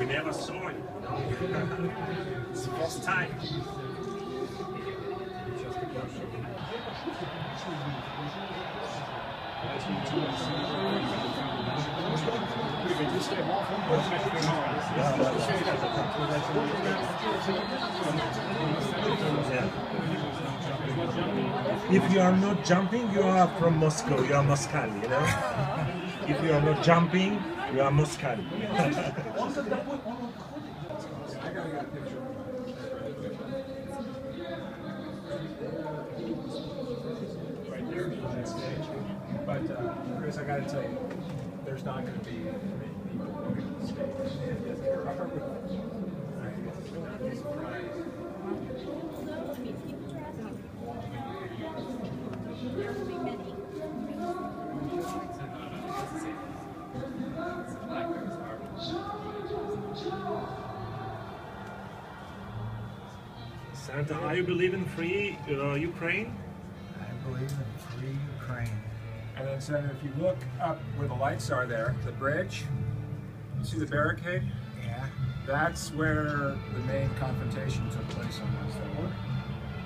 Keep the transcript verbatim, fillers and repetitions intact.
We never saw it. It's the first time. If you are not jumping, you are from Moscow. You are Moscow, you know. If you are not jumping, you are Moscow. But uh, Chris, I got to tell you, there's not going to be many people walking the stage. Santa, are you believe in free uh, Ukraine? I believe in free Ukraine. And then, Senator, if you look up where the lights are there, the bridge, you see the barricade? Yeah. That's where the main confrontation took place on Wednesday.